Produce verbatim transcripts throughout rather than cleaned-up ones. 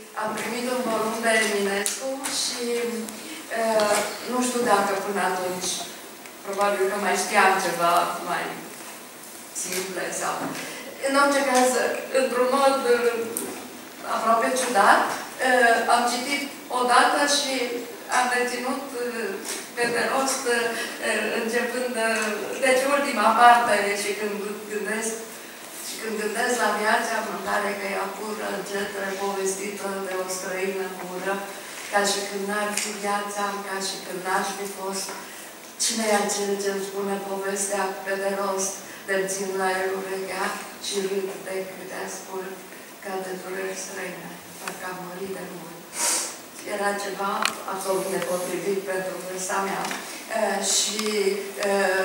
am primit un volum de Eminescu și uh, nu știu dacă până atunci, probabil că mai știam ceva mai simple sau... În orice caz, într-un mod uh, aproape ciudat, uh, am citit odată și am reținut uh, pe de rost, uh, începând, uh, deci ultima parte, și când gândesc Când gândesc la viața mâncare că ea pură, încetă, povestită de o străină pură, ca și când n-ar fi viața, ca și când n-aș fi fost, cine e acel ce-mi spune povestea pe de rost, de-mi țin la el urechea și râd de câte ascult, ca de dureri străine, parcă am murit de mult. Era ceva absolut nepotrivit pentru vârsta mea uh, și uh,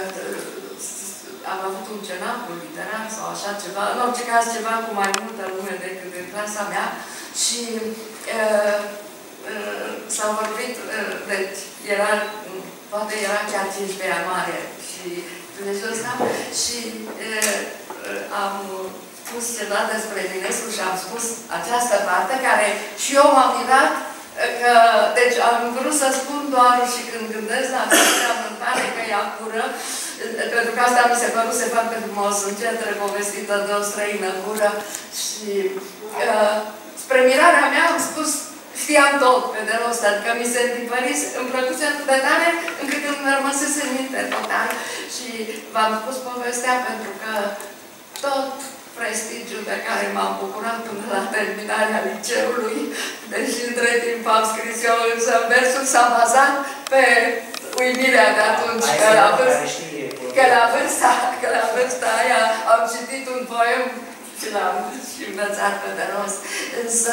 am avut un cenacul literar sau așa ceva, în orice caz ceva cu mai multă lume decât în clasa mea și uh, uh, s-a vorbit, uh, deci era, poate era chiar cincisprezece ianuarie și Dumnezeu ăsta și uh, uh, am spus ceva despre Eminescu și am spus această parte care și eu m-am mirat că, deci am vrut să spun doar și când gândesc la această mâncare că ea cură, pentru că asta mi se păruse foarte frumos, încet repovestită de o străină cură și uh, spre mirarea mea am spus, știam tot pe de rost, adică mi se întipărise, îmi plăcuse atât de tare încât îmi rămăsese în minte total și v-am spus povestea pentru că tot prestigiul de care m-am bucurat până la terminarea liceului, deși între timp am scris eu, însă versul s-a bazat pe uimirea de atunci, că la, vârsta, că, la vârsta, că la vârsta aia am citit un poem și l-am și învățat pe de rost. Însă,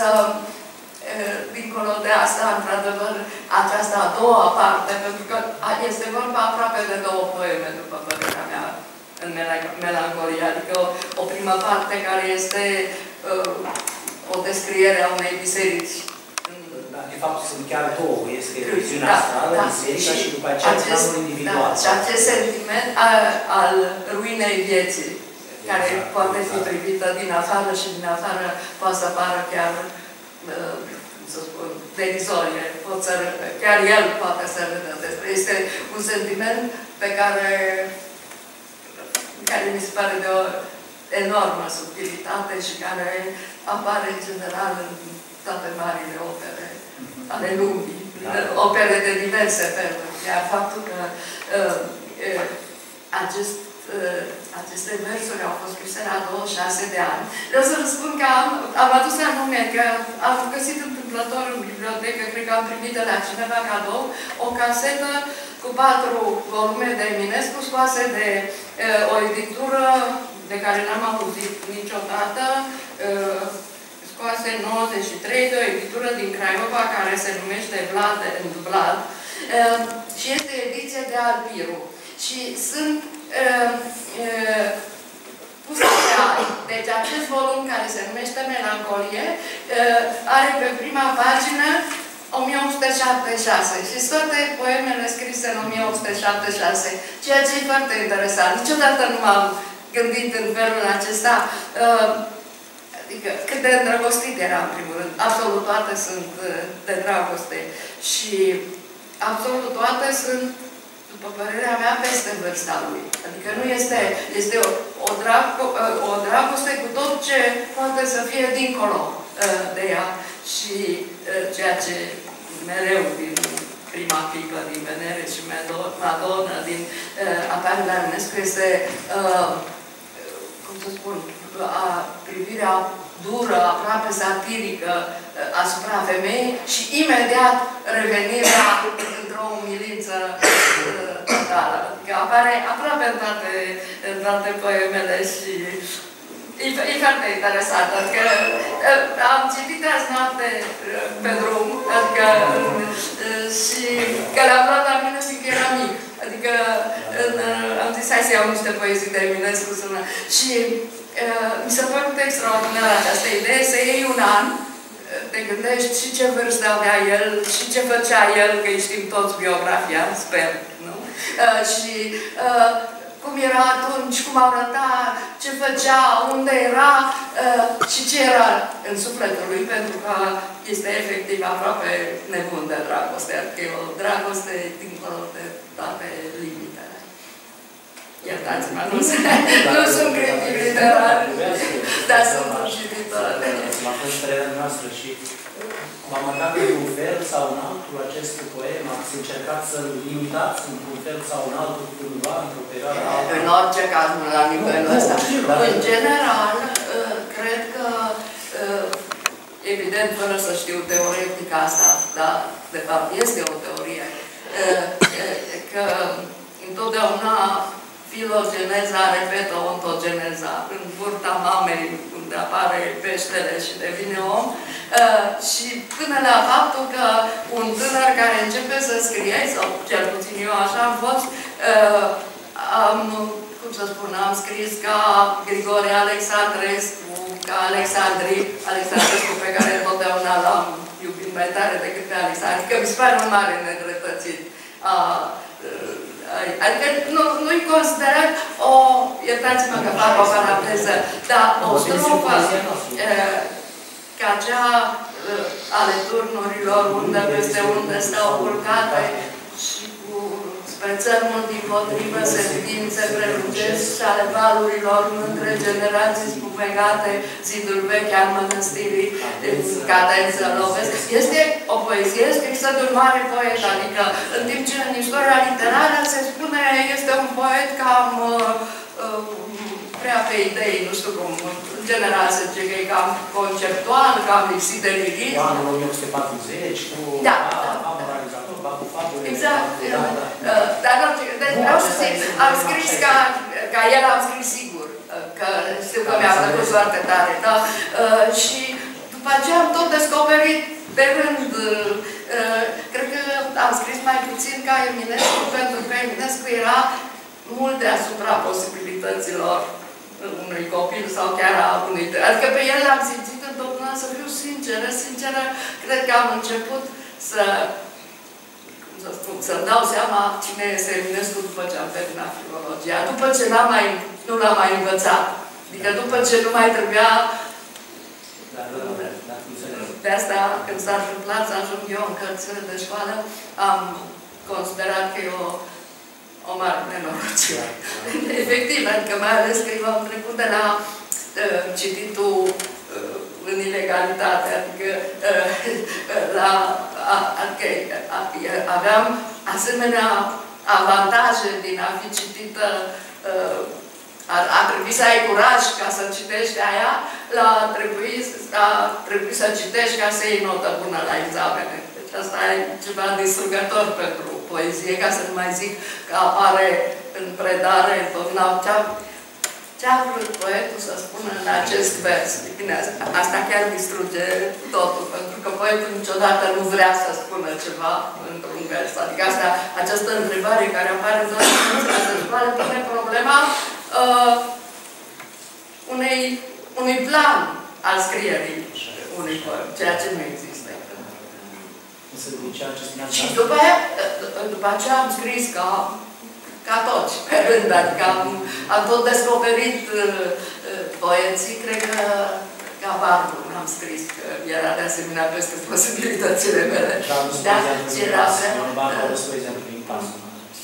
dincolo de asta, într-adevăr, această a doua parte, pentru că este vorba aproape de două poeme, după părerea mea, în melancolie, adică o, o primă parte care este uh, o descriere a unei biserici. Da, de fapt sunt chiar două, este viziunea da, astrală, da, biserica și după aceea planul individual. Da, și acest sentiment al, al ruinei vieții, care exact, poate fi exact. privită din afară și din afară poate să pară chiar, uh, cum să spun, derizorie, pot să, chiar el poate să râdă despre. Este un sentiment pe care care mi se pare de o enormă subtilitate și care apare în general în toate marile opere ale lumii, da. Opere de diverse feluri. Iar faptul că uh, uh, acest, uh, aceste versuri au fost scrise la douăzeci și șase de ani. Vreau să vă spun că am, am adus la nume, că am găsit întâmplător în bibliotecă, cred că am primit de la cineva cadou, o casetă cu patru volume de Eminescu scoase de uh, o editură de care n-am auzit niciodată, uh, scoase în nouăzeci și trei de o editură din Craiova care se numește Vlad and Vlad uh, și este ediție de Alpiru. Și sunt uh, uh, puse pe ani. Deci acest volum care se numește Melancolie uh, are pe prima pagină o mie opt sute șaptezeci și șase și toate poemele scrise în o mie opt sute șaptezeci și șase, ceea ce e foarte interesant. Niciodată nu m-am gândit în felul acesta, uh, adică cât de îndrăgostit era în primul rând. Absolut toate sunt de dragoste și absolut toate sunt, după părerea mea, peste vârsta lui. Adică nu este, este o, o, drago, o dragoste cu tot ce poate să fie dincolo uh, de ea. Și uh, ceea ce mereu din prima clipă, din Venere și Madonna, din uh, apare la Eminescu, este, uh, cum să spun, a, privirea dură, aproape satirică uh, asupra femeii și imediat revenirea într-o umilință uh, totală. Adică apare aproape în toate, în toate poemele și E, e foarte interesant, adică am citit azi noapte pe drum, adică și că le-am luat la mine fiindcă era mic. Adică în, am zis, hai să iau niște poezii de Eminescu sună. Și uh, mi s-a părut extraordinar această idee să iei un an, te gândești și ce vârstă avea el, și ce făcea el, că îi știm toți biografia, sper, nu? Uh, și uh, cum era atunci, cum arăta, ce făcea, unde era uh, și ce era în sufletul lui, pentru că este efectiv aproape nebun de dragoste, adică e o dragoste dincolo de toate limitele. Iertați-mă, nu, nu sunt critic literar, dar sunt un cititor. M-a fost părerea noastră și v-am marcat într-un fel sau în altul acest poem, ați încercat să-l limitați într-un fel sau în altul cândva, într-o perioadă altă? În orice caz, nu la nivelul ăsta. În general, cred că, evident, fără să știu teoretic asta, dar de fapt este o teorie, că întotdeauna filogeneza repetă ontogeneza. În burta mamei, unde apare peștele și devine om, uh, și până la faptul că un tânăr care începe să scrie, sau cel puțin eu așa am fost, uh, am, cum să spun, am scris ca Grigore Alexandrescu, ca Alexandri, Alexandrescu, pe care întotdeauna l-am iubit mai tare decât pe Alexandri, că mi se pare un mare nedreptățit. Uh, Adică nu-i considerat o, iertați-mă că fac o paranteză, dar o strofă ca cea ale turnurilor, unde peste unde stau culcate și cu spre țărmul dimpotrivă sentințe prelungesc și ale valurilor între generații spumegate, zidul vechi al mănăstirii în cadență lovesc. Este o poezie scrisă de un mare poet, adică în timp ce în istoria literară se spune este un poet cam uh, uh, prea pe idei, nu știu cum, în general se zice că e cam conceptual, cam lipsit de lirism. Cu anul o mie opt sute patruzeci, cu da, amoralizator, cu fabule. Exact. Dar deci vreau să zic, am scris ca, ca el, am scris sigur, că știu că mi-a plăcut foarte tare, da? Și după aceea am tot descoperit de rând, cred că am scris mai puțin ca Eminescu, pentru că Eminescu era mult deasupra posibilităților unui copil sau chiar a unui... Adică pe el l-am simțit întotdeauna, să fiu sinceră, sinceră, cred că am început să, cum să spun, să-mi dau seama cine este Eminescu după ce am terminat filologia, după ce n-am mai, nu l-am mai învățat. Adică după ce nu mai trebuia... De asta, când s-a întâmplat să ajung eu în cărțile de școală, am considerat că e o o mare nenorocire. Efectiv, adică mai ales că eu am trecut de la uh, cititul uh, în ilegalitate, adică uh, la, a, adică a, aveam asemenea avantaje din a fi citită, uh, a, a trebuit să ai curaj ca să citești aia, la a trebuit, a trebuit să citești ca să iei notă bună la examene. Deci asta e ceva distrugător pentru poezie, ca să nu mai zic că apare în predare ce-a vrut poetul să spună în acest vers. Bine, asta chiar distruge totul, pentru că poetul niciodată nu vrea să spună ceva într-un vers. Adică asta, această întrebare care apare în toate cărțile de școală pune problema uh, unei, unui plan al scrierii unui poem, ceea ce nu există. Și după aia, după aceea am scris ca, ca toți, pe rând, adică am, am tot descoperit uh, poeții, cred că ca Barbu am scris, că era de asemenea peste posibilitățile mele. Da, era Barbu a dus poezia prin pasul.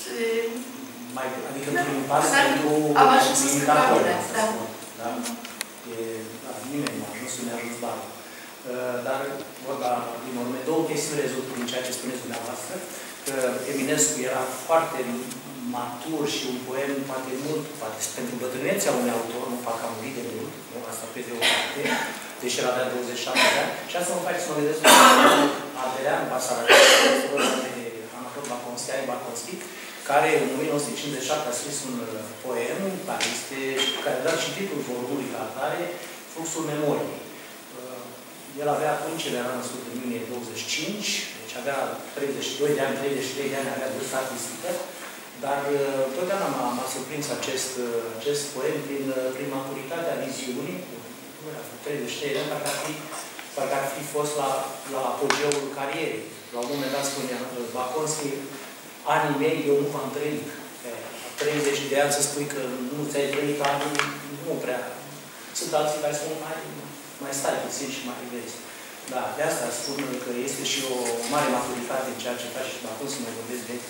Adică prin pasul pentru imitatori. Da? Nimeni nu a ajuns, nu a ajuns Barbu. Dar, vorba din urmă, două chestiuni rezultă din ceea ce spuneți dumneavoastră, că Eminescu era foarte matur și un poem poate mult, poate pentru bătrânețea unui autor, nu fac a murit de mult, nu? Asta pe de o parte, deși era de douăzeci și șapte de ani, și asta mă face să mă gândesc la Adelean Basara, de Anatol Baconski, Ai Baconski, care în o mie nouă sute cincizeci și șapte a scris un poem care, este, care a dat și titlul volumului ca atare, Fluxul Memoriei. El avea atunci, el era născut în iunie douăzeci și cinci, deci avea treizeci și doi de ani, treizeci și trei de ani, avea de statistică, dar totdeauna m-a surprins acest, acest poem prin, prin maturitatea viziunii, treizeci și trei de ani, parcă ar fi, parcă ar fi fost la, la apogeul carierei. La un moment dat spunea Baconski, anii mei eu nu v-am trăit. treizeci de ani să spui că nu ți-ai trăit anul, nu prea. Sunt alții care spun mai, mai stai puțin și mai vezi. Da, de asta spun că este și o mare maturitate în ceea ce faci și acum să mă vorbesc de,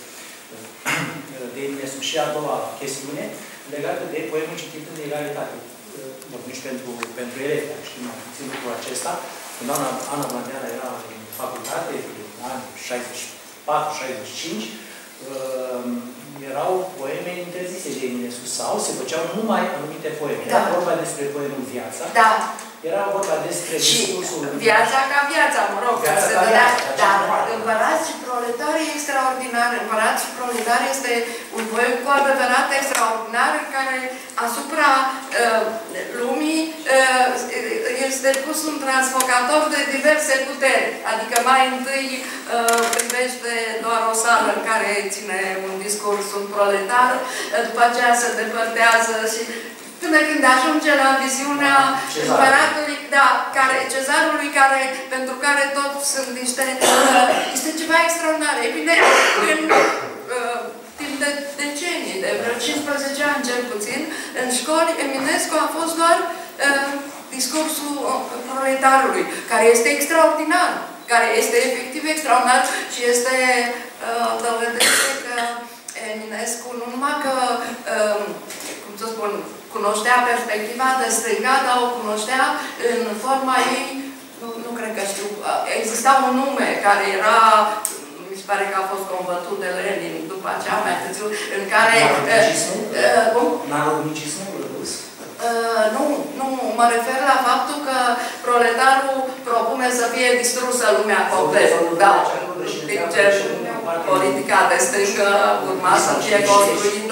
de Eminescu. Și a doua chestiune legată de poemul citit în egalitate. Nici pentru, pentru elevi, știm mai puțin lucrul acesta. Când Ana, Ana Blandeana era în facultate, în anii șaizeci și patru șaizeci și cinci, uh, erau poeme interzise de Eminescu sau se făceau numai anumite poeme. Da. Era vorba despre poemul Viața. Da. Era vorba despre discursul... Viața ca viața, mă rog. Viața se ca dădea, viața. dar Împărați și Proletari e extraordinar. Împărați și Proletari este un poem cu adevărat extraordinar în care asupra uh, lumii uh, este pus un transfocator de diverse puteri. Adică mai întâi uh, privește doar o sală în care ține un discurs un proletar, uh, după aceea se depărtează și până când ajunge la viziunea împăratului, da, care, cezarului, care, pentru care toți sunt niște, uh, este ceva extraordinar. E bine, în uh, timp de decenii, de vreo cincisprezece ani cel puțin, în școli, Eminescu a fost doar uh, discursul proletarului, care este extraordinar, care este efectiv extraordinar și este uh, dovedește că Eminescu nu numai că, uh, cum să spun, cunoștea perspectiva de stânga, dar o cunoștea în forma ei, nu, nu cred că știu, exista un nume care era, mi se pare că a fost combătut de Lenin după aceea mai târziu, în care... Narodnicismul? Narodnicismul rădus? Uh, nu, nu, mă refer la faptul că proletarul propune să fie distrusă lumea complet. Da, din ce politica de stângă urma să fie construită.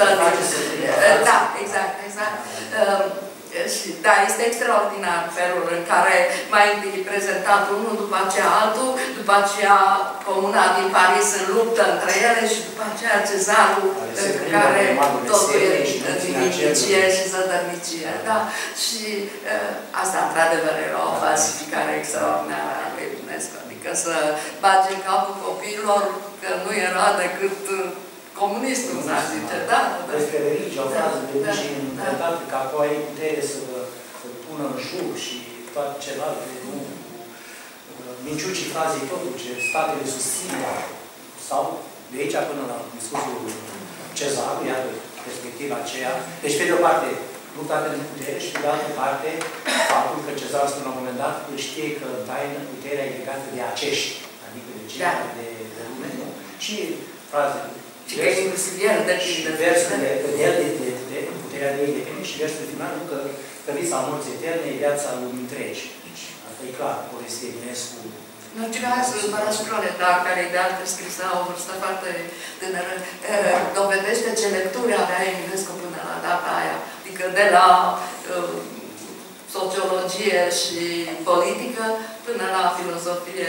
Da, exact, exact. Uh, și, da, este extraordinar felul în care mai întâi prezentat unul, după aceea altul, după aceea comuna din Paris în luptă între ele și după aceea cezarul care totul e nimicie și zădărnicie. Da? Și uh, asta, într-adevăr, era o falsificare extraordinară a lui Eminescu. Adică să bage în capul copiilor că nu era decât comunistul, s-ar zice, da? Despre religie, o frază de și întrebată, că acolo ai putere să pună în jur și toate celelalte, nu? Minciucii frazei totul, ce statele susțin, sau de aici până la discursul cezarului, iată, perspectiva aceea. Deci, pe de o parte, lupta pentru putere și, pe de altă parte, faptul că cezarul spune la un moment dat, știe că în taină puterea e legată de acești, adică de cei da. de, de lume, nu? Și frazele. Și că inclusiv el de și versurile, că de el de, de, de puterea de ei depinde și versul final, nu că, că visa morții eterne e viața lumii întregi. Deci, asta e clar, povestea Eminescu. În orice caz, Împăratul Proletar, care e de altfel scris la o vârstă foarte tânără, dovedește ce lecturi avea Eminescu până la data aia. Adică de la uh, sociologie și politică până la filozofie.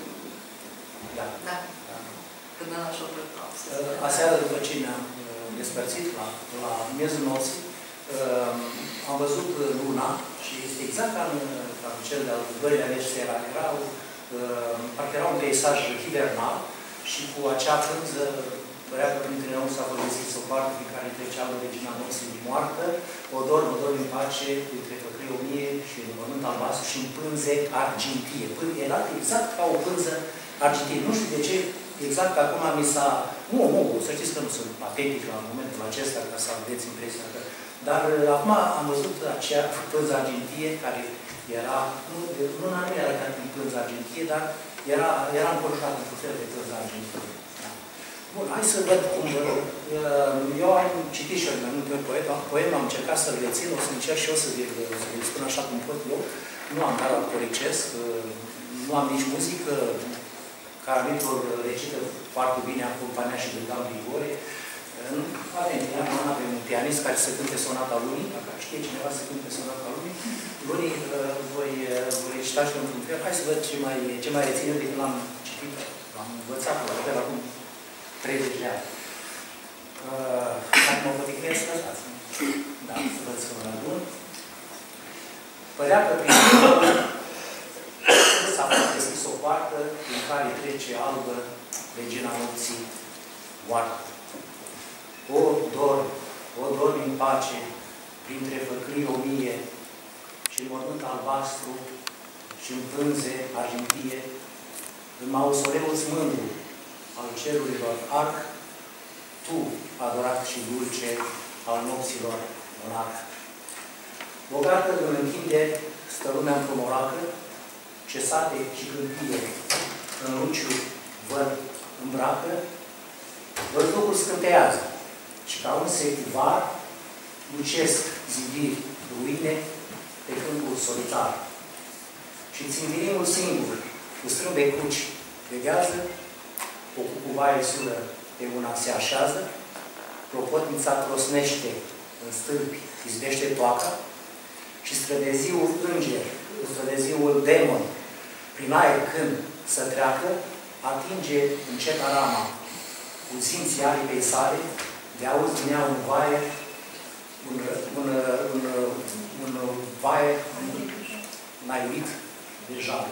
Da. Da. Până la șopăr. Aseară, după ce ne-am despărțit la, la miezul nopții, am văzut luna și este exact ca în, ca în cel de-al doilea mers era, era, parcă era un peisaj hibernal și cu acea frânză părea că printre noi s-a folosit o parte prin care trecea regina nopții moartă, o dorm, o dorm în pace, între făcăi o mie și în pământ albastru și în pânze argintie. Era exact ca o pânză argintie. Nu știu de ce, exact acum mi s-a... Nu, nu, să știți că nu sunt patetic la momentul acesta, ca să aveți impresia că... Dar acum am văzut acea pânză argintie care era... Nu, nu, nu era ca în pânză argintie, dar era, era înconjurat într-un fel de pânză argintie. Bun, hai să văd cum... Eu am citit și mai multe ori poet, poem, am încercat să-l rețin, o să încerc și eu să vi-l spun așa cum pot eu. Nu am dar autoricesc, nu am nici muzică. Caramitru recită foarte bine, acompania și de Dan Grigore. Avem, avem un pianist care să cânte sonata lunii, dacă știe cineva să cânte sonata lunii. Lunii voi, voi recita și într-un fel. Hai să văd ce mai, ce mai reține decât l-am citit, l-am învățat, la acum treizeci de ani. Dacă mă poticnesc, lăsați. Da, să văd să mă bun. Părea că prin s-a deschis o poartă în care trece albă regina nopții moartă. O, dor, pace, printre făclii o mie, și în mormânt albastru, și în pânze argintie, în mausoleul mândru al cerurilor arc, tu, adorat și dulce, al nopților monarh. Bogată în întinderi stă lumea într-o moracă, cesate și câmpie, în luciu văd îmbracă, văzducul scânteiază și ca un setivar lucesc zidiri ruine pe câmpul solitar. Și țindirimul singur, cu strâmbe cruci, veghează, o cucuvaie sură pe una se așează, clopotnița trosnește în stâlpi, izbește toaca, și strădeziul înger, strădeziul demon, prin aer când să treacă, atinge încet arama, cu simții aripei sale, de auzi din ea un vaie, un, un, un, un, un vaie naiuit deja.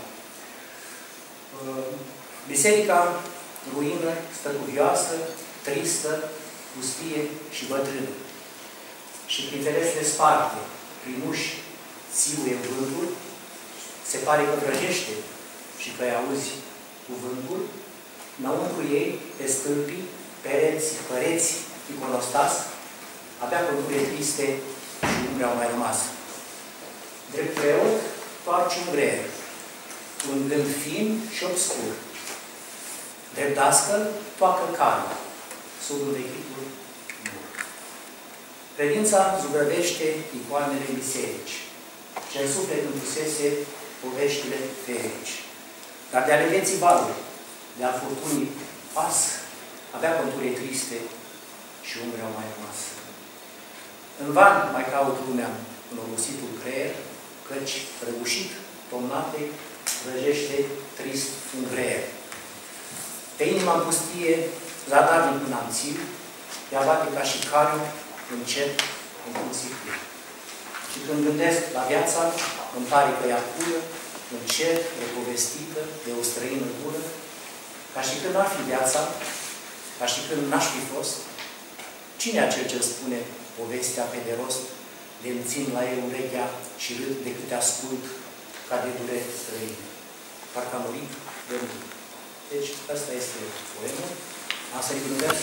Biserica ruină, stăcuvioasă, tristă, pustie și bătrână. Și prin ferestre sparte, prin uși, țiuie vântul, se pare că vrăjește și că îi auzi cuvântul, înăuntru ei, pe stâlpii, pereți, păreți, iconostas, abia conturile triste și umbre au mai rămas. Drept preot, toarci un greier, un gând fin și obscur. Drept dascăl, toacă calma, sub învechitul mur. Credința zugrăvește icoanele biserici, ce în suflet împusese poveștile ferici. Dar de ale vieții valuri, de a furtunii pas, avea conturile triste și umbre au mai rămas. În van mai caut lumea în obositul creier, căci răgușit, tomnate, vrăjește trist un greier. Pe inima în pustie, zadarnic în amțir, ea bate ca și calul, încet, într-un siclu. Și când gândesc la viața, îmi pare că ea cură, încet, repovestită de o străină bună, ca și când ar fi viața, ca și când n-aș fi fost. Cine acel ce spune povestea pe de rost, de-mi țin la el urechea și râd de câte ascult ca de dureri străine? Parcă a murit de mult. Deci, asta este poemul. Am să-i gândesc.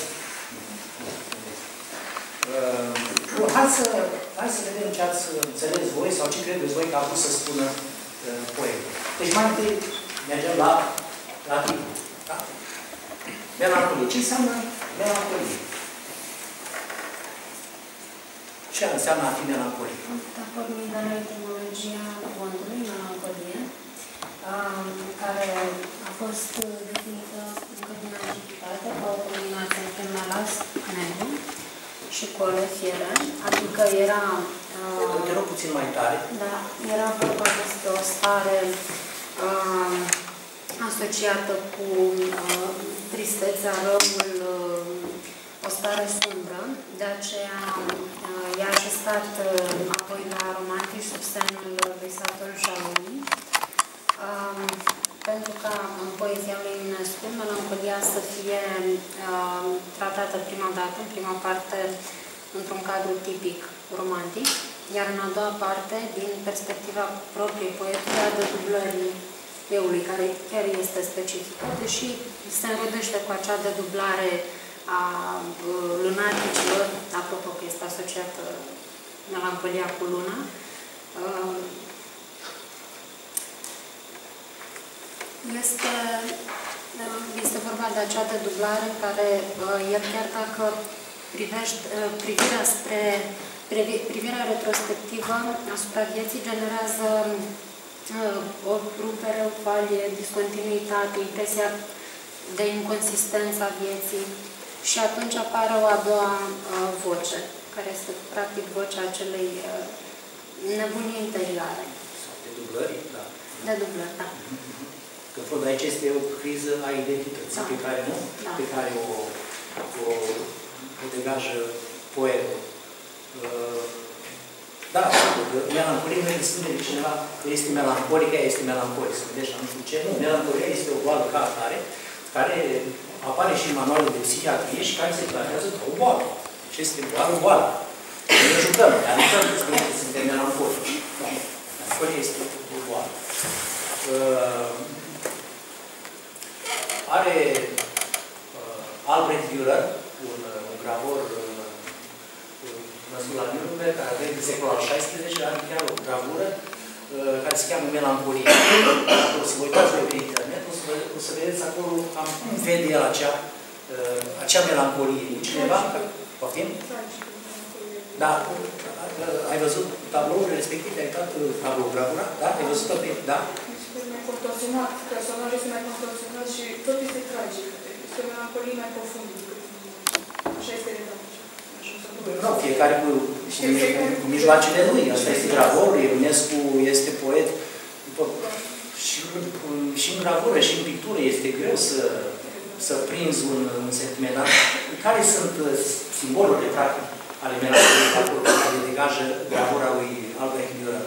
Uh, bun, hai să, hai să vedem ce ați înțeles voi sau ce credeți voi că a vrut să spună uh, poemul. Deci, mai întâi mergem la, la titlu. Da? Melancolie. Ce înseamnă melancolie? Ce înseamnă a fi melancolie? Da, pornind de la etimologia cuvântului, melancolie, care a fost definită încă din antichitate ca o combinație între melas, negru și cole fiere, adică era... Uh, Te rog puțin mai tare. Da, era vorba despre o stare uh, asociată cu uh, tristețea, răul, uh, o stare sumbră, de aceea uh, i-a ajustat uh, apoi la romantic sub semnul visator jalului. Um, pentru ca în poezia lui Ionescu, melancolia să fie uh, tratată prima dată, în prima parte, într-un cadru tipic romantic, iar în a doua parte, din perspectiva propriei poetului, a dedublării eului, care chiar este specifică, deși se înrodește cu acea dedublare a uh, lunaticilor, apropo că este asociată melancolia cu luna. Uh, Este, este vorba de acea dedublare care, iar chiar dacă privești, privirea spre privirea retrospectivă asupra vieții generează o rupere, o falie, discontinuitate, impresia de inconsistență a vieții și atunci apare o a doua voce, care este practic vocea acelei nebunii interioare. Dedublări, da. Dedublări, da. Că fond aici este o criză a identității, da. pe care nu, da. pe care o, o, o degajă poetul. Uh, da, melancolia nu îi spune de cineva că este melancolică, este melancolic. Deci, nu știu ce, nu. Melancolia este o boală ca atare, care apare și în manualul de psihiatrie și care se tratează ca o boală. Deci este boală, boală. Ne jucăm, dar nu trebuie să spunem că suntem melancolici. Melancolia este o boală. Uh, are uh, Albrecht Dürer, un, un gravor uh, născut la Nürnberg, care a venit în secolul al șaisprezecelea, are chiar o gravură uh, care se cheamă Melancolie. Dacă o să vă uitați pe internet, o să, vă, o să vedeți acolo cam cum vede el acea, uh, acea melancolie. E cineva? Poftim? Da. Ai văzut tabloul respectiv? Ai uitat tabloul gravura? Da? Ai văzut tot? Da? Este mai contorsionat, personajul este mai contorsionat și tot este tragic. Este o melancolie mai profundă decât așa este redactat. Nu, fiecare cu, cu, cu mijloacele lui. Asta este gravor, Ionescu este poet. Și, și în gravură, și în pictură este greu să, să prinzi un, un sentiment. Care sunt simbolurile, practic, ale melancoliei care degajă gravura lui Albrecht Dürer?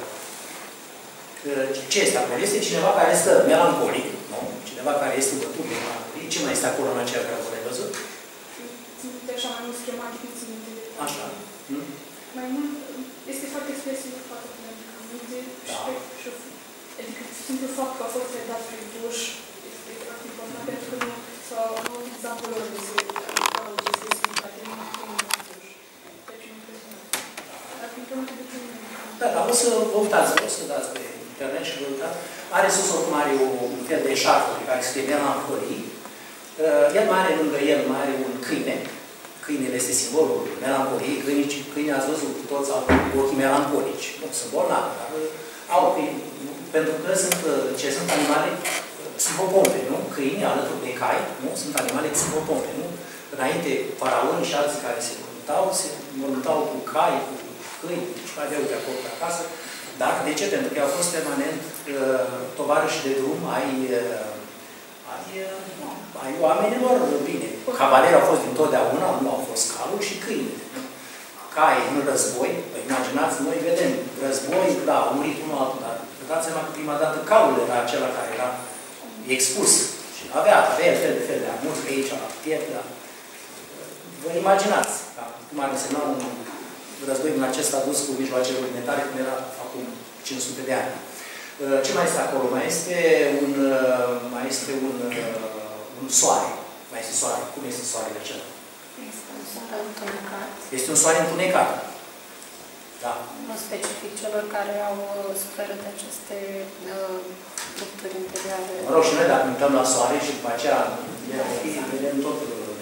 Ce este acolo? Este cineva care stă melancolic, nu? Cineva care este bătut de melancolic. Ce mai este acolo în acea gravură? Ai văzut? Ținute așa mai mult schematic, nu ținute. Așa. Hmm? Mai mult, este foarte expresiv foarte puternic. Da. Adică simplu fapt că a fost redat prin duș este foarte important pentru că nu s-au avut examplul de se aveau aceste explicații în duș. Deci nu impresionat. Dar prin că de ce Da, dar o să vă uitați, o să dați pe internet și vă uitați. Are sus oricum are un fel de șarfă pe care scrie melancolii. El mai are lângă el, mai are un câine. Câinele este simbolul melancoliei. Câinii, câinii ați văzut, toți au ochii melancolici. Nu sunt bolnavi, dar au câini. Pentru că sunt, ce sunt animale psihopompe, nu? Câinii alături de cai, nu? Sunt animale psihopompe, nu? Înainte, faraoni și alții care se mormântau, se mormântau cu cai, cu câini, și mai aveau de acolo de acasă. Dar de ce? Pentru că au fost permanent uh, tovarăși de drum ai, uh, ai, uh, ai oamenilor, bine. Cavalerii au fost dintotdeauna, nu au fost calul și câini. Cai în război, imaginați, noi vedem război, da, a murit unul altul, dar dați seama că prima dată calul era acela care era expus. Și avea, avea fel de fel de amuri pe aici, la piept, da. Vă imaginați, da, cum ar însemna un război din acesta dus cu mijloacele rudimentare, cum era acum cinci sute de ani. Ce mai este acolo? Mai este un, mai este un, un soare. Mai este soare. Cum este soarele acela? Este un soare întunecat. Este un soare întunecat. Da. Nu specific celor care au suferă de aceste rupturi uh, interioare. Mă rog, și noi dacă uităm la soare și după aceea vedem tot.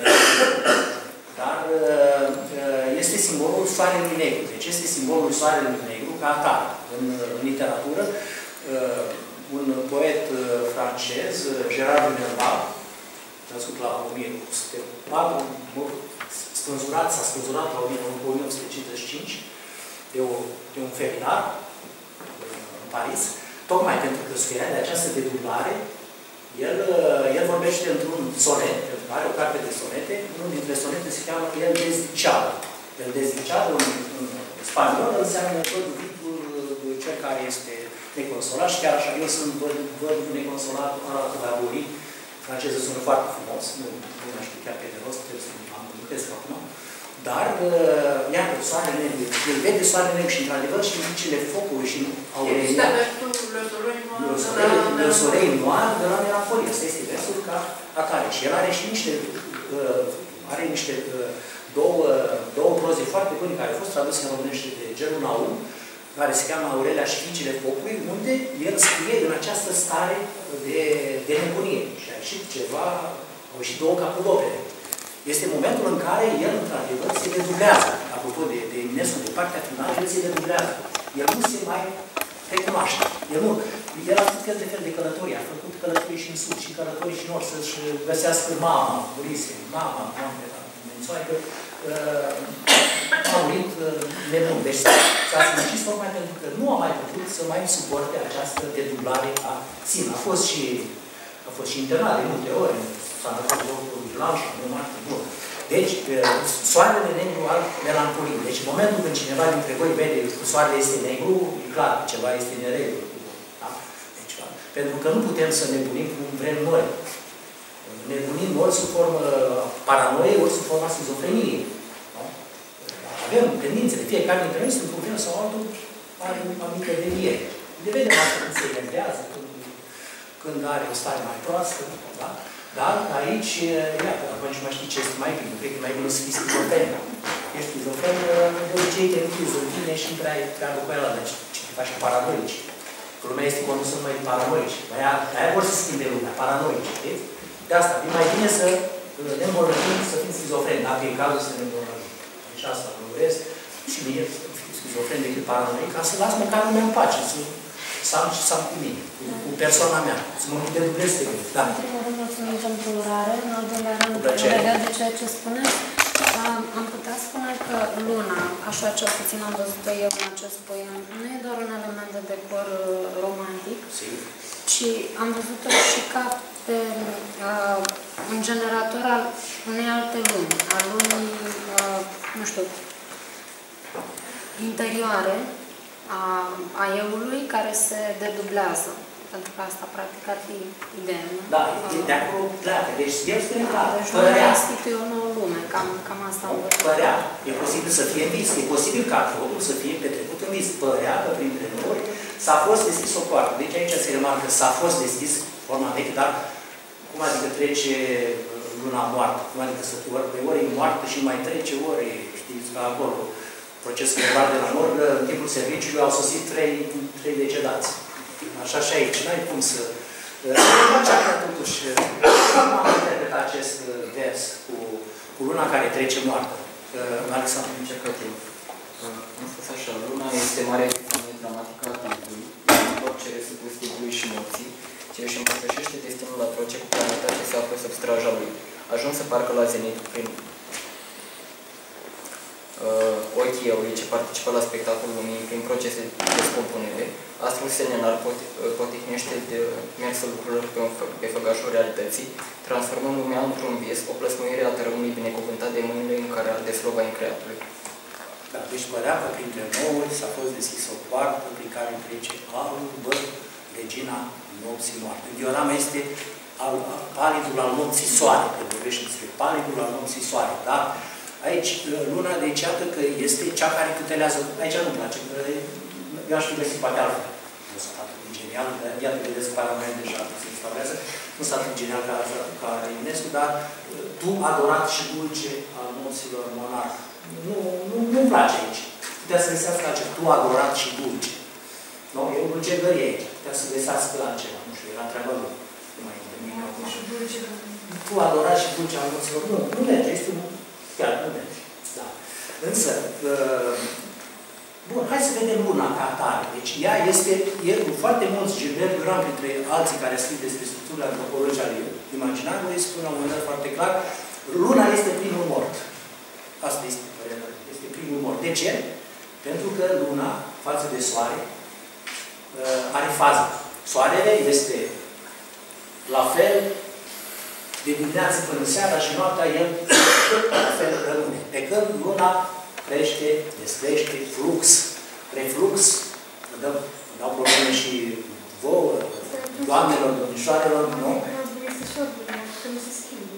Dar este simbolul soarelui negru. Deci este simbolul soarelui negru ca atare. În, în literatură, un poet francez, Gérard de Nerval, născut la o mie opt sute patru, spânzurat, s-a spânzurat la o mie opt sute cincizeci și cinci, de, o, de un feminar în Paris, tocmai pentru că suferea de această dedublare, el, el vorbește într-un sonet, pentru că are o carte de sonete, unul dintre sonete se cheamă El Desdiceado. El Desdiceado, în, în spaniol, înseamnă văduvicul, cel care este neconsolat și chiar așa, eu sunt văduvul neconsolat, elaborit. Franceză sună foarte frumos, nu, nu mai știu chiar pe de rost, trebuie să am amintesc acum. Dar, uh, iată, soarele negru, el vede soarele negru și, într-adevăr, și vicile focului și aurelia. Le soleil noir de la melancolie. Asta este versul ca atare. Și el are și niște, uh, are niște uh, două, două proze foarte bune care au fost traduse în românește de Gelu Naum, care se cheamă Aurelia și vicile focului, unde el scrie în această stare de, de nebunie. Și a ieșit ceva, au ieșit două capulopere. Este momentul în care el, într-adevăr, se dedublează. Apropo de, de Eminescu, de partea finală, el se dedublează. El nu se mai recunoaște. El nu. El a făcut fel de fel de călătorii. A făcut călătorii și în sud, și călătorii și în nord, să-și găsească mama, Urise, mama, mama, mențioane că uh, a murit uh, nebun. Deci s-a simțit tocmai pentru că nu a mai putut să mai suporte această dedublare a sine. A fost și, a fost și internat de multe ori. S-a întâmplat locul Vilan și nu mai bun. Deci, soarele negru al melancoliei. Deci, în momentul când cineva dintre voi vede că soarele este negru, e clar că ceva este neregul. Da? Deci, pentru că nu putem să nebunim cum vrem noi. Nebunim ori sub formă paranoie, ori sub forma schizofreniei. Da? avem tendințele, fiecare dintre noi, într-un fel sau altul, are anumite venieri. Le vedem asta când se enervează, când, când are o stare mai proastă, da? Dar aici, iată, acum nici mai știi ce este mai bine, cred că mai bine să fii schizofren. Ești schizofren, de obicei te închizi în tine și îmi trai treabă cu ăla, deci te faci paranoici. Lumea este condusă numai de paranoici. Aia, aia vor să schimbe lumea, paranoici, știți? De asta, e mai bine să ne îmbolnăvim, să fim schizofreni, dacă e cazul să ne îmbolnăvim. Deci asta nu urez și mie să fiu schizofren decât paranoic, ca să las măcar lumea în pace, să, să am și să am cu mine, cu, cu persoana mea, să mă dedublez de mine. Da. În primul rând, mulțumim pentru urare, în al doilea rând, legat de ceea ce spuneți, am putea spune că luna, așa ce puțin am văzut-o eu în acest poem, nu e doar un element de decor romantic, Sigur. ci am văzut-o și ca pe uh, un generator al unei alte lumi, al lumii, uh, nu știu, interioare a, a eului care se dedublează. Pentru că asta, practic, ar fi ideea, nu? Da, de acolo pleacă. Deci, el spune clar, deci părea. nu instituie o nouă lume, cam, cam asta am văzut. Părea. E posibil să fie în vis, e posibil ca totul să fie petrecut în vis. Părea că printre noi s-a fost deschis o poartă. Deci aici se remarcă că s-a fost deschis forma veche, dar cum adică trece luna moartă? Cum adică să ori pe ori e moartă și mai trece ori, știți, ca acolo. Procesul verbal de la morgă, în timpul serviciului au sosit trei, trei decedați. Așa și aici, n-ai cum să... Așa, totuși, cum am interpretat acest vers cu, cu luna care trece moartă? Alexandru, încercat eu. Am spus așa, luna este marea epifanie dramatică a timpului, orice resupus timpului și morții, ce își împărtășește destinul atroce cu planeta ce se află sub straja lui, ajunsă parcă la zenit prin uh, ochii eului ce participă la spectacolul lumii prin procese de descompunere. Astrul selenar potihnește de mersul lucrurilor pe, pe făgașul realității, transformând lumea într-un vis, o plăsmuire a tărâmului binecuvântat de mâinile în care arde slova increatului. Da, deci părea că printre noi s-a fost deschis o poartă prin care trece albă, regina nopții moarte. În diorama este al, palidul al nopții soare, că vorbește despre palidul al nopții soare, da? Aici, luna, deci iată că este cea care tutelează, aici nu-mi place, eu aș fi găsit poate altfel. Nu sunt atât de genial, iată, vedeți că paranoia deja se instaurează, nu sunt atât de genial ca, ca Eminescu, dar tu, adorat și dulce al nopților monarh. Nu, nu, nu-mi place aici. Putea să găsească altceva. Tu, adorat și dulce. Nu? E o dulcegărie aici. Putea să găsească altceva. Nu știu, era treaba lui. Nu mai e nimic acum. Tu, adorat și dulce al nopților. Nu, nu merge. Este un... Chiar nu merge. Da. Însă, uh, bun, hai să vedem luna ca atare. Deci ea este, e foarte mulți, Gilbert Durand, printre alții care scrie despre structurile antropologice ale imaginarului, spune la un moment dat foarte clar, luna este primul mort. Asta este părerea, este primul mort. De ce? Pentru că luna, față de soare, are fază. Soarele este la fel de dimineață până seara și noaptea el la fel rămâne. Pe când luna crește, descrește, flux, reflux, dau, dau probleme și vouă, doamnelor, domnișoarelor, nu? Este și ordinea, că nu se schimbă.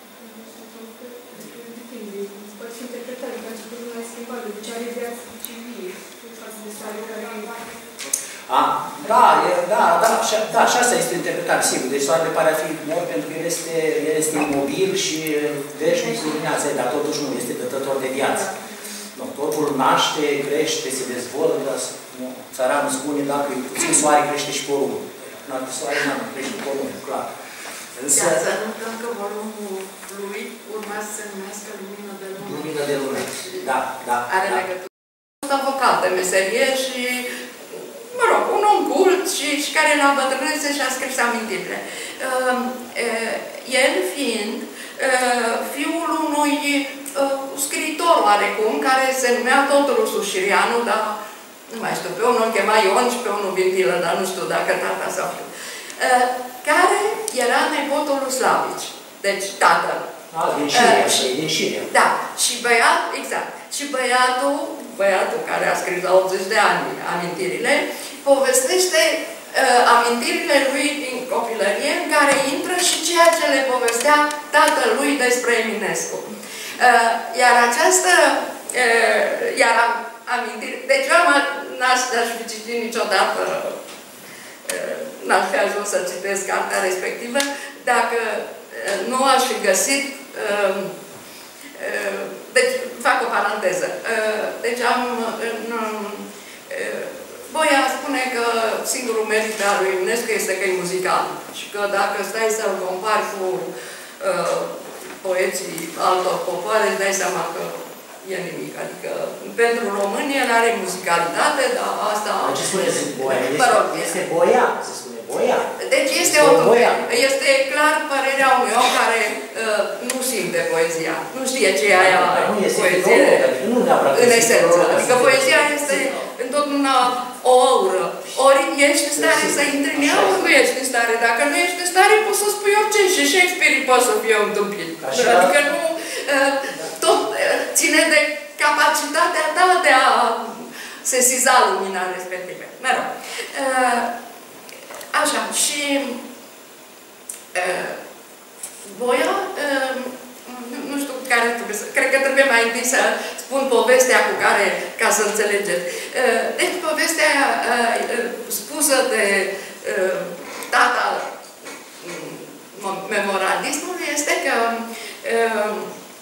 Depinde, poate fi interpretat, pentru că nu ai schimbat, deci are viață civil, față de soare care ai. A, da, e, da, da, da, și asta este interpretat, sigur. Deci soarele pare a fi mort pentru că el este, el este imobil și veșnic cu luminața, dar totuși nu, este dătător de viață. Nu, totul naște, crește, se dezvoltă, dar țăranul spune, dacă e puțin soare, crește și porumbul. Dacă soare, nu, crește porumbul, clar. Însă... Să nu uităm că porumbul lui urma să se numească lumină de lună. Lumină de lună, da, da. Are da. legătură. Fost avocat de meserie și, mă rog, un om cult și, și care la bătrânețe și-a scris amintirile. Uh, uh, el fiind uh, fiul unui uh, scriitor oarecum, care se numea tot Rusu Șirianu, dar nu mai știu, pe unul îl chema Ion și pe unul Vintilă, dar nu știu dacă tata sau știu. Uh, care era nepotul lui Slavici. Deci tatăl. A, din Șiria, uh, și, din Șiria. Da, și băiat, exact. Și băiatul, băiatul care a scris la optzeci de ani amintirile, povestește uh, amintirile lui din copilărie, în care intră și ceea ce le povestea tatălui despre Eminescu. Uh, iar această iar am amintiri. Deci eu n-aș fi citit niciodată, n-aș fi ajuns să citesc cartea respectivă dacă nu aș fi găsit. Deci, fac o paranteză. Deci am... Voia spune că singurul merit al lui Eminescu este că e muzical. Și că dacă stai să-l compari cu uh, poeții altor popoare, îți dai seama că e nimic. Adică, pentru români, el are muzicalitate, dar asta... Ce spune Boia? Mă rog, este Boia, se spune Boia. Deci este, o, este clar părerea unui om care uh, nu simte poezia. Nu știe ce e aia poezie în esență. Adică poezia este întotdeauna o aură. Ori ești în stare să intri în ea, ori nu ești în stare. Dacă nu ești în stare, poți să spui orice. Și Shakespeare poate să fie un tâmpit. Adică nu... Uh, tot uh, ține de capacitatea ta de a sesiza lumina respectivă. Mă rog. Uh, așa, și uh, Boia, uh, nu, nu știu care trebuie să... Cred că trebuie mai întâi să spun povestea cu care, ca să înțelegeți. Uh, deci, povestea uh, spusă de uh, tata memoralismului este că uh,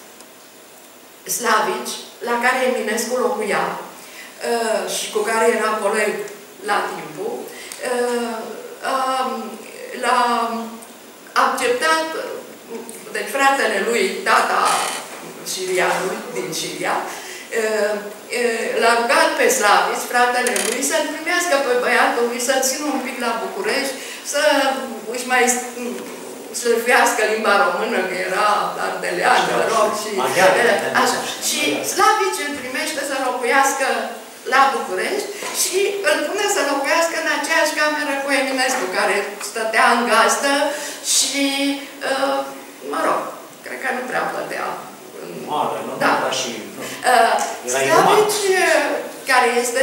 Slavici, la care Eminescu locuia uh, și cu care era coleg la timpul, uh, uh, l-a acceptat, deci fratele lui, tata sirianului din Siria, uh, uh, l-a rugat pe Slavici, fratele lui, să-l primească pe băiatul lui, să-l țină un pic la București, să își mai slăvească limba română, că era ardelean, mă rog, și așa. Și Slavici îl primește să locuiască la București și îl pune să locuiască în aceeași cameră cu Eminescu, care stătea în gazdă și, uh, mă rog, cred că nu prea plătea. Mare, nu? Da. Și, uh, Slavici, care este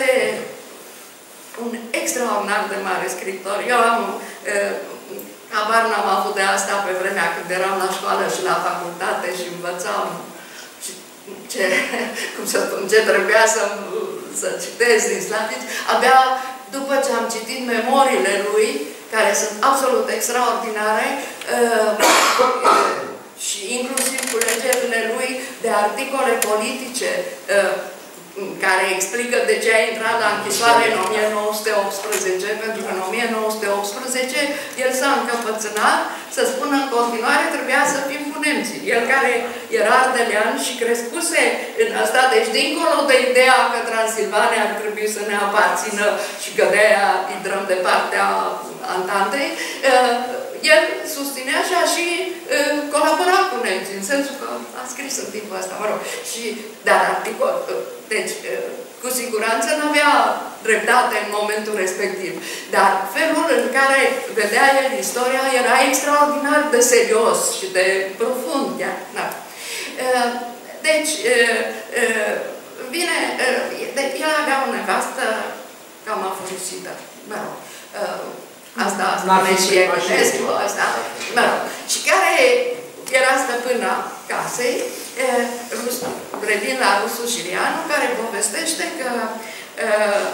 un extraordinar de mare scriitor. Eu am uh, habar n-am avut de asta pe vremea când eram la școală și la facultate și învățam și ce, cum să spun, ce trebuia să, să citesc din Slavici. Abia după ce am citit memoriile lui, care sunt absolut extraordinare, uh, uh, și inclusiv culegerile lui de articole politice, uh, care explică de ce a intrat la închisoare în o mie nouă sute optsprezece, pentru că în o mie nouă sute optsprezece el s-a încăpățânat să spună în continuare trebuia să fim cu nemții. El care era ardelean și crescuse în asta, deci dincolo de ideea că Transilvania ar trebui să ne aparțină și că de-aia intrăm de partea Antantei, el susținea și a și uh, colabora cu nemții, în sensul că a scris în timpul ăsta, mă rog. Și, dar articol, uh, deci, uh, cu siguranță nu avea dreptate în momentul respectiv. Dar felul în care vedea el istoria era extraordinar de serios și de profund, chiar. Da. Uh, deci, uh, uh, vine, uh, de- el avea o nevastă cam afurisită, mă rog. Uh, Asta spune și Eminescu, asta, mă rog. Și care era stăpâna casei, rus, revin la rusul Sirianu, care povestește că uh,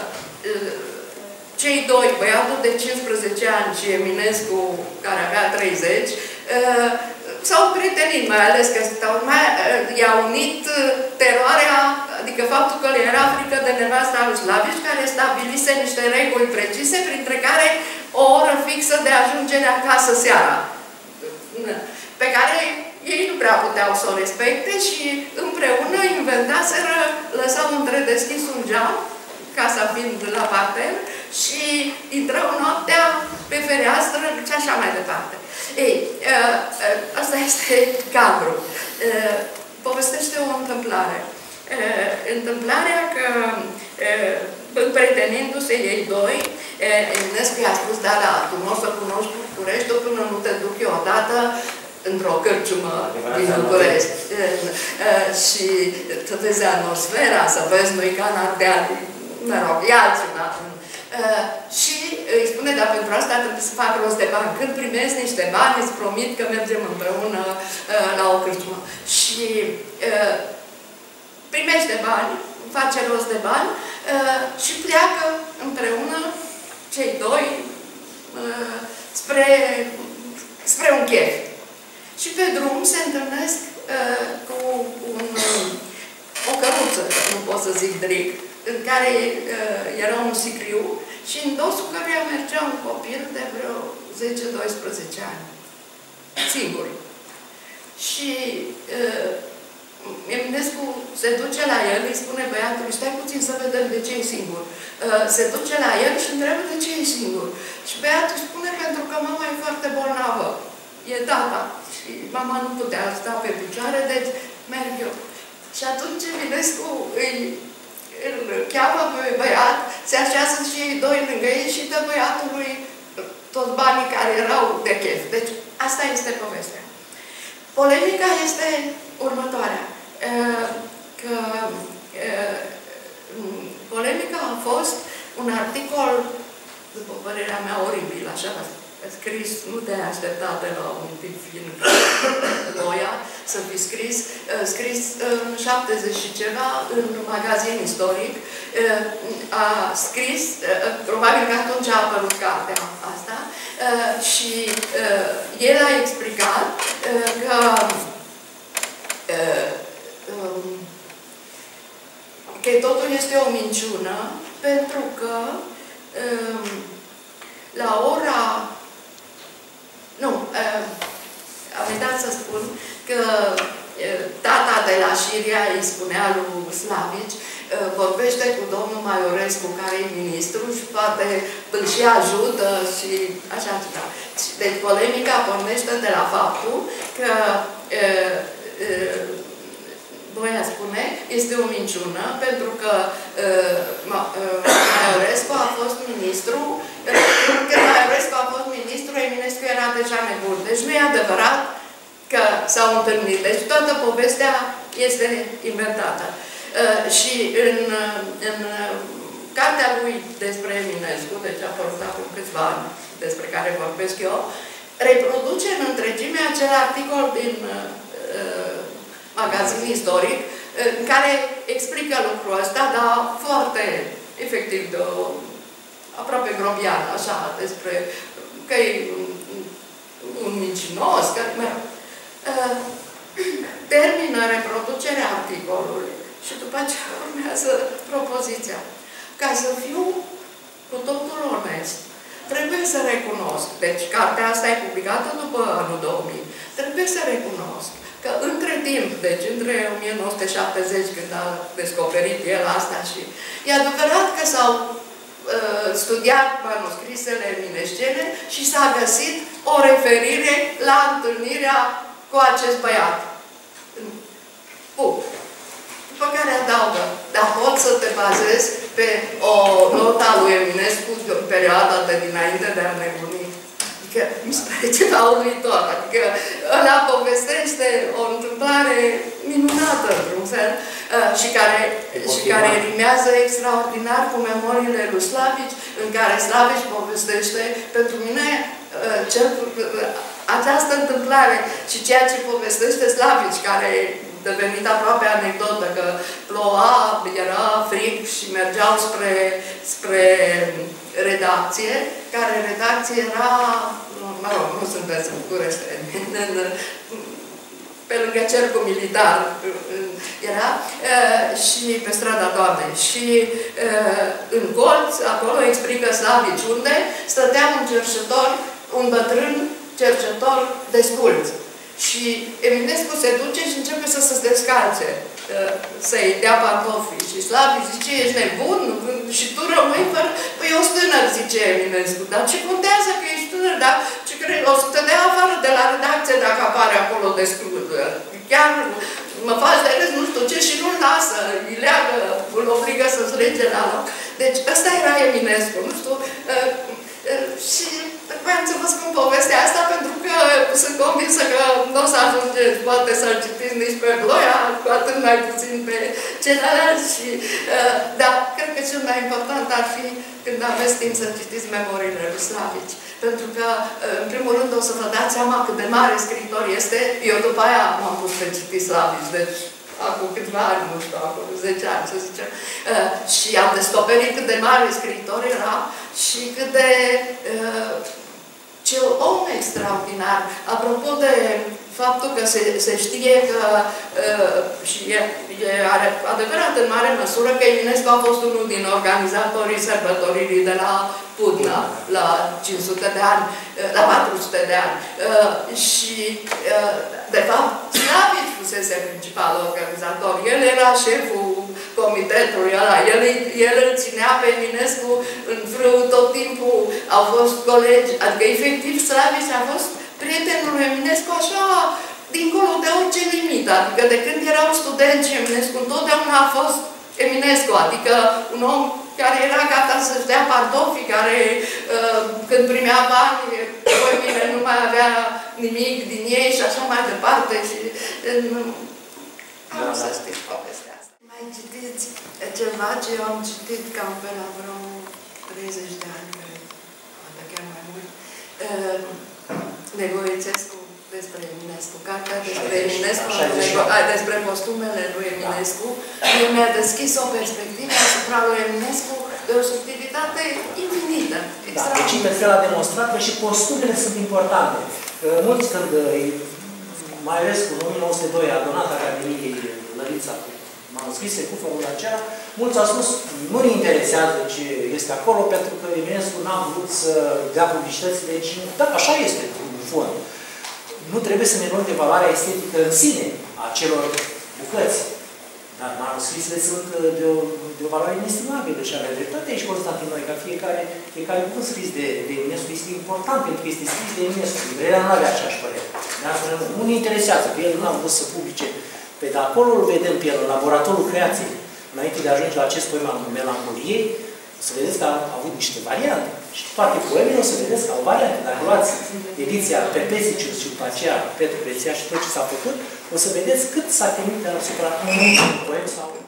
cei doi, băiatul de cincisprezece ani și Eminescu, care avea treizeci, uh, s-au prietenit, mai ales că uh, i-a unit teroarea, adică faptul că le era frică de nevasta lui Slavici, care stabilise niște reguli precise, printre care o oră fixă de ajungere acasă seara, pe care ei nu prea puteau să o respecte și împreună inventaseră, lăsau întredeschis un geam, casa fiind la parter, și intrau noaptea pe fereastră și așa mai departe. Ei, asta este cadrul. Povestește o întâmplare. Întâmplarea că prietenindu-se ei doi, Eminescu i-a spus, da, da, tu nu o să cunoști București până nu te duc eu odată într-o cărciumă din București. Și să vezi atmosfera, să vezi nu-i ca în Ardeal, mă rog, e altceva. Și îi spune, dar pentru asta trebuie să fac rost de bani. Când primesc niște bani, îți promit că mergem împreună la o cărciumă. Și primește bani, face rost de bani și pleacă împreună cei doi spre, spre un chef. Și pe drum se întâlnesc cu un, o căruță, nu pot să zic direct, în care era un sicriu și în dosul căruia mergea un copil de vreo zece doisprezece ani. Singur. Și uh, Eminescu se duce la el, îi spune băiatului, stai puțin să vedem de ce e singur. Uh, se duce la el și întreabă de ce e singur. Și băiatul spune, pentru că mama e foarte bolnavă. E tata. Și mama nu putea sta pe picioare, deci merg eu. Și atunci Eminescu îi, îl cheamă pe băiat, se așează și ei doi lângă ei și dă băiatului toți banii care erau de chef. Deci asta este povestea. Polemica este următoarea. Că polemica a fost un articol, după părerea mea, oribil, așa, scris, nu te aștepta de la un tip fin Loia, să fi scris, scris în șaptezeci și ceva, în magazin istoric, a scris, probabil că atunci a apărut cartea asta, și el a explicat că că totul este o minciună, pentru că la ora... Nu, am uitat să spun că tata de la Șiria îi spunea lui Slavici, vorbește cu domnul Maiorescu, care e ministru, și poate îl și ajută și așa ceva. Deci polemica pornește de la faptul că Voia spune, este o minciună, pentru că Maiorescu a fost ministru, când Maiorescu a fost ministru, Eminescu era deja nebun. Deci nu e adevărat că s-au întâlnit. Deci toată povestea este inventată. Și în, în cartea lui despre Eminescu, deci a apărut acum câțiva ani, despre care vorbesc eu, reproduce în întregime acel articol din uh, magazin istoric, în care explică lucrul ăsta, dar foarte efectiv, de o, aproape grobian, așa, despre că e un, un mincinos, că uh, termină reproducerea articolului și după aceea urmează propoziția. Ca să fiu cu totul onest, trebuie să recunosc, deci cartea asta e publicată după anul două mii, trebuie să recunosc că între timp, deci între o mie nouă sute șaptezeci, când a descoperit el asta și... E adevărat că s-au uh, studiat manuscrisele eminescene și s-a găsit o referire la întâlnirea cu acest băiat. Punct. După care adaugă, dar pot să te bazezi pe o notă a lui Eminescu de o perioadă de dinainte de a nebuni. Adică mi se pare ceva uluitor. Adică ăla povestește o întâmplare minunată, într-un fel, și care, și care rimează extraordinar cu memoriile lui Slavici, în care Slavici povestește, pentru mine, cel, această întâmplare și ceea ce povestește Slavici, care devenit aproape anecdotă, că ploua, era frig și mergeau spre, spre redacție, care redacție era, mă rog, nu sunteți în București, pe lângă cercul militar era, și pe strada Doamnei. Și în colț, acolo explică Slavici, unde stătea un cercetător, un bătrân cercetător desculț. Și Eminescu se duce și începe să se descalțe, să-i dea pantofii. Și Slavici zice, ești nebun? Și tu rămâi fără... Păi eu sunt tânăr, zice Eminescu. Dar ce contează că ești tânăr? Dar ce crezi? O să te dea afară de la redacție dacă apare acolo descult. Chiar mă faci de râs, nu știu ce, și nu-l lasă. Îi leagă, îl obligă să-ți lege la loc. Deci ăsta era Eminescu, nu știu. Și vreau să vă spun povestea asta pentru că sunt convinsă că nu o să ajungeți poate să-l citiți nici pe Bloia, cu atât mai puțin pe celălalt. Și, uh, dar cred că cel mai important ar fi când aveți timp să citiți memoriile lui Slavici. Pentru că, uh, în primul rând, o să vă dați seama cât de mare scriitor este. Eu după aia m-am pus pe citit Slavici, deci acum câțiva ani, nu știu, acum zece ani, să zicem, uh, și am descoperit cât de mare scriitor era și cât de uh, ce om extraordinar. Apropo de faptul că se, se știe că uh, și e, e adevărat în mare măsură că Eminescu a fost unul din organizatorii sărbătoririi de la Pudna, la cinci sute de ani, la patru sute de ani. Uh, și, uh, de fapt, Slavici fusese principalul organizator. El era șeful comitetului ăla. El, el îl ținea pe Eminescu în frâu tot timpul. Au fost colegi, adică efectiv Slavici a fost prietenul lui Eminescu așa, dincolo de orice limită. Adică de când erau studenți, Eminescu întotdeauna a fost Eminescu, adică un om care era gata să-și dea pantofii, care uh, când primea bani, apoi mine nu mai avea nimic din ei și așa mai departe. Și uh, am da, să da. știți povestea asta. Mai citiți ceva ce eu am citit cam pe la vreo treizeci de ani, cred, poate chiar mai mult. Uh, Negoițescu despre Eminescu, cartea despre Eminescu, despre postumele lui Eminescu, mi-a deschis o perspectivă asupra lui Eminescu de o subtilitate infinită. Da, deci Inverfel a demonstrat că și postumele sunt importante. Mulți când, mai ales cu o mie nouă sute doi, a donat Academiei Lărița cu manuscrise cu formula aceea, mulți au spus, nu ne interesează ce este acolo, pentru că Eminescu n-a vrut să dea publicități, deci, da, așa este, în fond. Nu trebuie să ne luăm de valoarea estetică în sine a celor bucăți. Dar manuscrisele sunt de o, de o valoare inestimabilă și are dreptate aici Constantin noi, ca fiecare, fiecare cuvânt scris de, de Eminescu este important, pentru că este scris de Eminescu. Librăria nu avea aceeași părere. Nu ne interesează, că el nu a vrut să publice. Pe de acolo îl vedem pe el, în laboratorul creației. Înainte de a ajunge la acest poem al melancoliei, o să vedeți că a avut niște variante. Și toate poemele o să vedeți că au variante. Dacă luați ediția Perpesicius și după aceea Petru Preția și tot ce s-a făcut, o să vedeți cât s-a temit asupra unui poem sau